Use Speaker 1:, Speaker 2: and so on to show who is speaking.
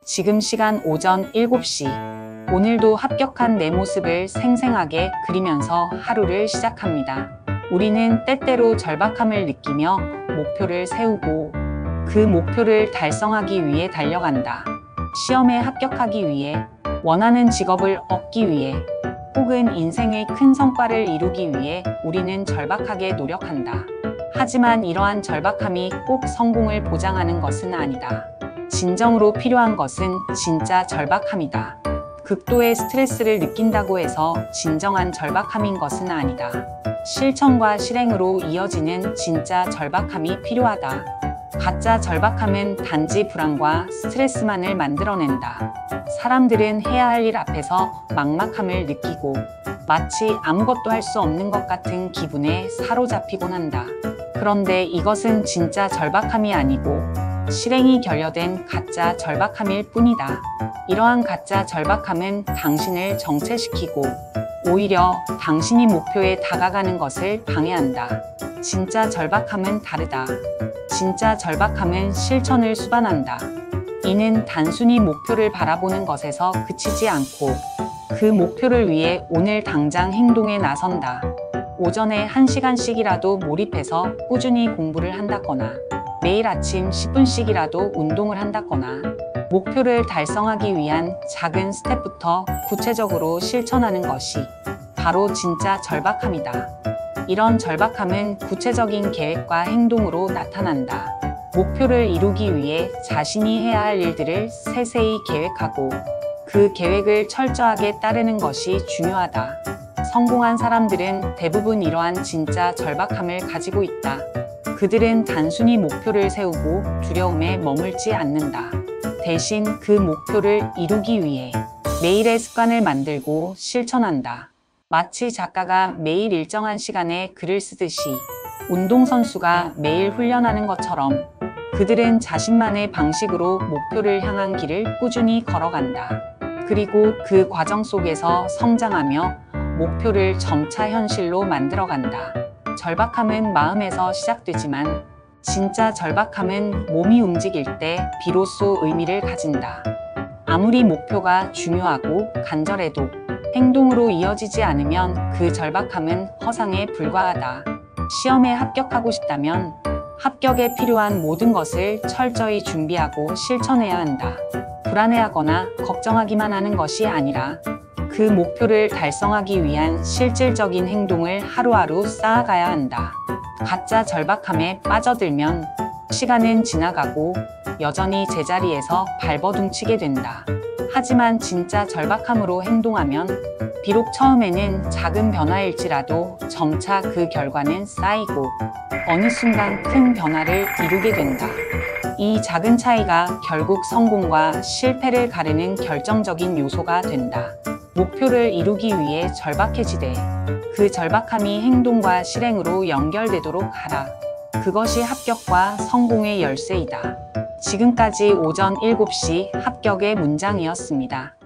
Speaker 1: 지금 시간 오전 7시. 오늘도 합격한 내 모습을 생생하게 그리면서 하루를 시작합니다. 우리는 때때로 절박함을 느끼며 목표를 세우고 그 목표를 달성하기 위해 달려간다. 시험에 합격하기 위해, 원하는 직업을 얻기 위해, 혹은 인생의 큰 성과를 이루기 위해 우리는 절박하게 노력한다. 하지만 이러한 절박함이 꼭 성공을 보장하는 것은 아니다. 진정으로 필요한 것은 진짜 절박함이다. 극도의 스트레스를 느낀다고 해서 진정한 절박함인 것은 아니다. 실천과 실행으로 이어지는 진짜 절박함이 필요하다. 가짜 절박함은 단지 불안과 스트레스만을 만들어낸다. 사람들은 해야 할 일 앞에서 막막함을 느끼고 마치 아무것도 할 수 없는 것 같은 기분에 사로잡히곤 한다. 그런데 이것은 진짜 절박함이 아니고 실행이 결여된 가짜 절박함일 뿐이다. 이러한 가짜 절박함은 당신을 정체시키고 오히려 당신이 목표에 다가가는 것을 방해한다. 진짜 절박함은 다르다. 진짜 절박함은 실천을 수반한다. 이는 단순히 목표를 바라보는 것에서 그치지 않고 그 목표를 위해 오늘 당장 행동에 나선다. 오전에 1시간씩이라도 몰입해서 꾸준히 공부를 한다거나 매일 아침 10분씩이라도 운동을 한다거나 목표를 달성하기 위한 작은 스텝부터 구체적으로 실천하는 것이 바로 진짜 절박함이다. 이런 절박함은 구체적인 계획과 행동으로 나타난다. 목표를 이루기 위해 자신이 해야 할 일들을 세세히 계획하고 그 계획을 철저하게 따르는 것이 중요하다. 성공한 사람들은 대부분 이러한 진짜 절박함을 가지고 있다. 그들은 단순히 목표를 세우고 두려움에 머물지 않는다. 대신 그 목표를 이루기 위해 매일의 습관을 만들고 실천한다. 마치 작가가 매일 일정한 시간에 글을 쓰듯이 운동선수가 매일 훈련하는 것처럼 그들은 자신만의 방식으로 목표를 향한 길을 꾸준히 걸어간다. 그리고 그 과정 속에서 성장하며 목표를 점차 현실로 만들어간다. 절박함은 마음에서 시작되지만 진짜 절박함은 몸이 움직일 때 비로소 의미를 가진다. 아무리 목표가 중요하고 간절해도 행동으로 이어지지 않으면 그 절박함은 허상에 불과하다. 시험에 합격하고 싶다면 합격에 필요한 모든 것을 철저히 준비하고 실천해야 한다. 불안해하거나 걱정하기만 하는 것이 아니라 그 목표를 달성하기 위한 실질적인 행동을 하루하루 쌓아가야 한다. 가짜 절박함에 빠져들면 시간은 지나가고 여전히 제자리에서 발버둥치게 된다. 하지만 진짜 절박함으로 행동하면 비록 처음에는 작은 변화일지라도 점차 그 결과는 쌓이고 어느 순간 큰 변화를 이루게 된다. 이 작은 차이가 결국 성공과 실패를 가르는 결정적인 요소가 된다. 목표를 이루기 위해 절박해지되 그 절박함이 행동과 실행으로 연결되도록 하라. 그것이 합격과 성공의 열쇠이다. 지금까지 오전 7시 합격의 문장이었습니다.